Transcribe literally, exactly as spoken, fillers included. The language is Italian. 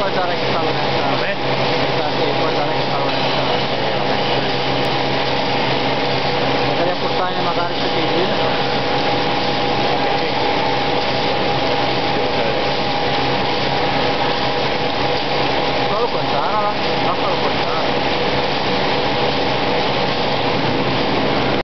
guardare che salonetta. Vabbè? Sì, guardare che salonetta. Magari a portare magari su di Solo questa, no? No, solo questa.